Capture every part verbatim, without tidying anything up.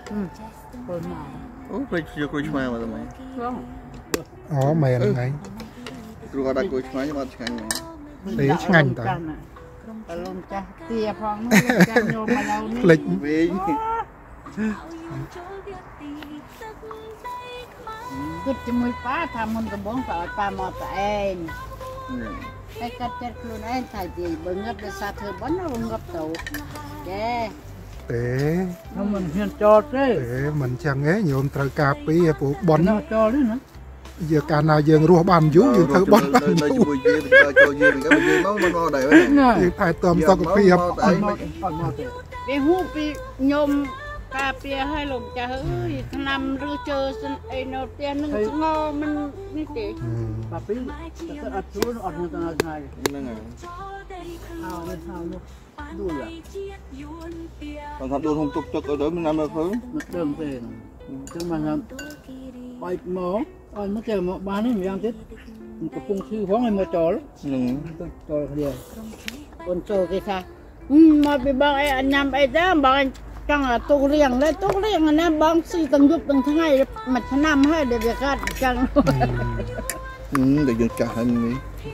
អូព្រៃជាគ្រូឆ្មាមកតែមិនអូមែនហ្នឹងគ្រូអត់ដាក់គ្រូឆ្មាខ្ញុំអត់ឆ្ងាញ់ហ្មងទេឆ្ងាញ់តើបលំចាស់ទាផងចាស់ញោមមកឡូវនេះភ្លេចវិញគិតជាមួយប៉ាថាមុនដំបងក៏ឲ្យប៉ាមកតែឯងតែកាត់ចិត្តខ្លួនឯងថានិយាយបើងឹតដោយសារធ្វើបន់ណាងឹតទៅចេទេខ្ញុំមិនហ៊ានចូលទេទេមិនចឹងទេញោមត្រូវការពីព្រោះបន់ចូលទេណាយើងកាលណាយើងរស់បានយូរយើងធ្វើបន់បាននៅជាមួយយើងទៅចូលយើងទៅយើងមកមិនមកដែរយើងថែទាំសុខភាពអត់មកអត់មកទេវាហូបពីញោមការពារឲ្យលោកចាស់អើយឆ្នាំឬជើសិនអីនៅផ្ទះនឹងស្ងោមិននេះទេបាពីទៅអត់ជួនអត់នឹងទៅថ្ងៃហ្នឹងហើយហៅនេះហៅនោះដួលបងថាដួលហុំទុកទឹកអត់ទៅមិនណាមើលឃើញមិនដឹងទេចឹងមកថាបាយមកអត់មកគេមកបាននេះម្យ៉ាងទៀតកំពុងឈឺផងឲ្យមកចូលហ្នឹងទៅចូលគ្នាអូនចូលគេថាមកពីបងអីញ៉ាំអីទៅបងចង់ទុករៀងเลยទុករៀងណាបងស៊ីទាំងយប់ទាំងថ្ងៃមួយឆ្នាំហើយដែលវាកាត់ចឹងអឺតែយើងចាស់ហើយនេះ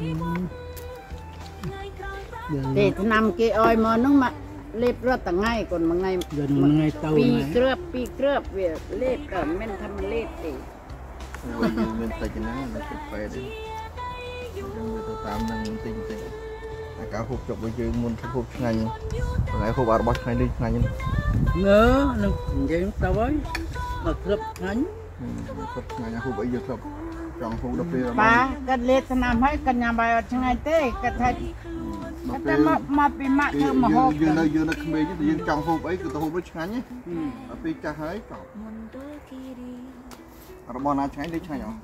ទេឆ្នាំគេអោយមកនោះមកលេបរត់ថ្ងៃកូនមួយថ្ងៃថ្ងៃទៅពីរគ្រាប់ពីរគ្រាប់វាលេបក៏មិនថាមិនលេបទេវិញមានតិចណាស់នៅទឹកពេទ្យទេយើងទៅតាមនឹងតិចតិចអាការហូបចុករបស់យើងមុនហូបឆ្ងាញ់ថ្ងៃហូបអារបស់ថ្ងៃនេះឆ្ងាញ់ងើនឹងនិយាយទៅហើយមកគ្រាប់ឆ្ងាញ់គ្រាប់ឆ្ងាញ់ហូបអីយើងគ្រាប់ចង់ហូបដល់ពេលបាគាត់លេបឆ្នាំហើយគាត់ញ៉ាំបាយអត់ឆ្ងាញ់ទេគាត់ថាគាត់តែមកមកពីម៉ាក់ធ្វើមកហូបយើងនៅយើងនៅក្មេងយើងចង់ហូបអីគឺទៅហូបទៅឆ្ងាញ់ដល់ពេលចាស់ហើយក៏របស់ណាឆ្ងាញ់ដូចឆ្ងាញ់អស់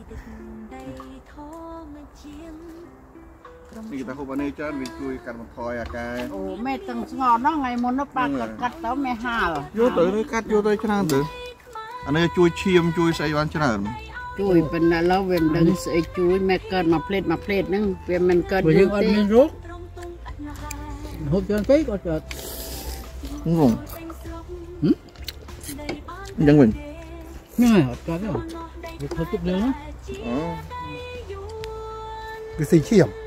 នេះតែហូបអានេះច្រើនវាជួយកាត់បន្ថយអាការអូមេទាំងស្ងោហ្នឹងថ្ងៃមុននោះប៉ាគាត់កាត់ទៅមេហាលយកទៅនេះកាត់យកទៅច្រើនទៅអានេះជួយឈាមជួយស្អីបានច្រើនជួយប៉ុន្តែឥឡូវវាមិនដឹងស្អីជួយមេកើតមកផ្លេតមកផ្លេតហ្នឹងវាមិនកើតយូរទេយើងអត់មានរោគហូបច្រើនពេកអត់កើតងងអញ្ចឹងវិញហ្នឹងហើយអត់កើតទេវាធ្វើទឹកលើណាអូវាស៊ីឈាម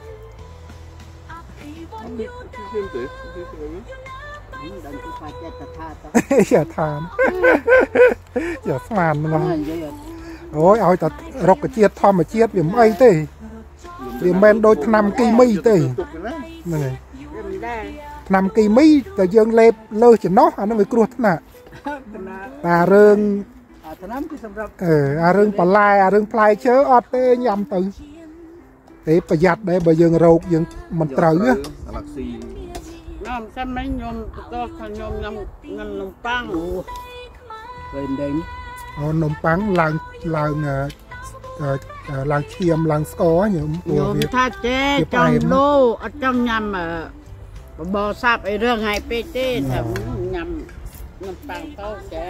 ឈាមទេដឹងពីបាច់ចិត្តថាទៅយ៉ាថាយ៉ាស្មានហ្នឹងអូយឲ្យតែរុក្ខជាតិធម្មជាតិវាមិនអីទេវាមិនមែនដូចថ្នាំគីមីទេហ្នឹងហើយថ្នាំគីមីតែយើងលេបលើសចំណោះអានោះវាគ្រោះថ្នាក់តែរឿងថ្នាំគឺសម្រាប់អឺអារឿងបន្លែអារឿងផ្លែឈើអត់ទេញ៉ាំទៅទេប្រយ័ត្នដែរបើយើងរោគយើងមិនត្រូវណាអាឡាក់ស៊ីញ៉ាំតែមិនញ៉ាំទៅថាញ៉ាំញ៉ាំនំប៉័ងអូពេលដេញអូនំប៉័ងឡើងឡើងឡើងឈាមឡើងស្ករញោមញោមថាចេចង់លោអត់ចង់ញ៉ាំបបរសាប់អីរឿងហើយពេកទេថាញ៉ាំនំប៉័ងទៅចេ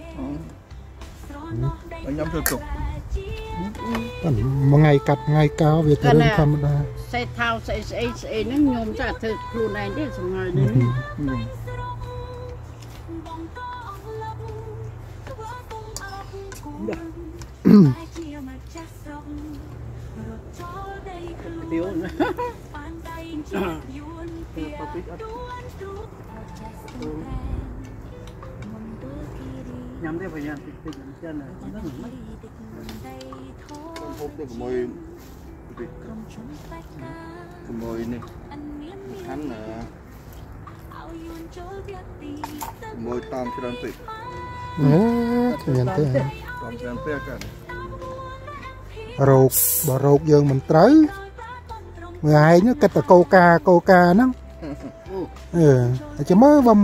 ញ៉ាំទៅទុកតែមួយថ្ងៃកាត់ថ្ងៃកោវាទៅរឿងធម្មតាសេថៅស្អីស្អីស្អីហ្នឹងញោមចាធ្វើខ្លួនឯងទេសម្ងាយនេះទៀវណាប៉ពីអត់ញ៉ាំទេបើញ៉ាំតិចតិចចឹងណាហ្នឹងខ្ញុំហូបទៅជាមួយជាមួយនេះខាន់ណាជាមួយតាមច្រើនពេកអូមានទេតាមច្រើនពេកកាត់រោគបើរោគយើងមិនត្រូវមួយឯងគិតតែកោកាកោកាហ្នឹងអឺចាំមើលបំ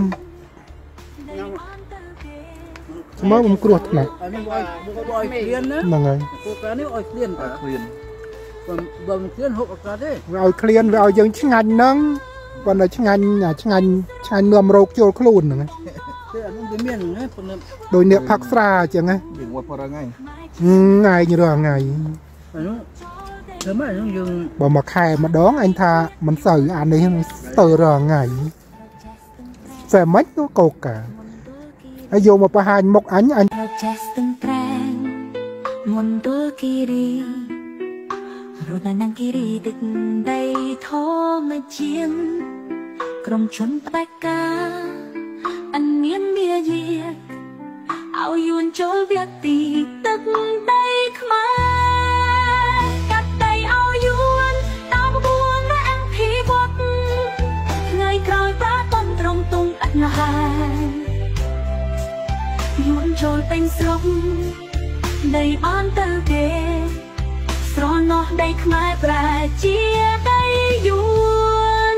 មើលបំគ្រោះថ្នាក់ហ្នឹងឲ្យឲ្យឃ្លានណាហ្នឹងហើយកោកានេះឲ្យឃ្លានតើឃ្លានបើបើមិនឃ្លានហូបអត់កើតទេវាឲ្យឃ្លានវាឲ្យយើងឆ្ងាញ់ហ្នឹងប៉ុន្តែឆ្ងាញ់ឆ្ងាញ់ឆ្ងាញ់នាំរោគចូលខ្លួនហ្នឹងទេអានោះវាមានណាប៉ុន្តែដោយអ្នកផឹកស្រាអញ្ចឹងហ៎យើងវត្តપરថ្ងៃថ្ងៃរាល់ថ្ងៃអានោះធ្វើម៉េចហ្នឹងយើងបើមួយខែម្ដងអញថាមិនសូវអានេះទៅរាល់ថ្ងៃតែមិនទៅកោកាហើយយកមកបង្ហាញមុខអញអញចេះស្ទឹងត្រែងមន្តលគិរីរត់នៅគិរីទឹកដីធម្មជាតិក្រុមជនបេកាអនមានមាយាឲ្យយួនចូលវាទីទឹកដីខ្មែរកាត់ដីឲ្យយួនតាមបួងរាំងភីវត្តថ្ងៃក្រោយប្រាបំត្រង់ទុំអត់ហើយយួនចូលពេញស្រុកដីបានទៅទេស្រណោះដីខ្មែរប្រែជាដីយួន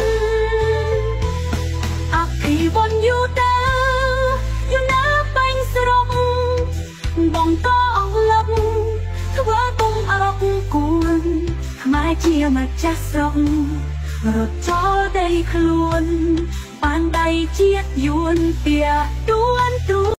អភិវឌ្ឍយូរទៅយូរណាស់ពេញស្រុកបងក៏អស់លឹកធ្វើគុំអរកគួនខ្មែរជាម្ចាស់ស្រុករត់ចោលដីខ្លួនបានដៃជាតិយួនពីដួនទ្រូ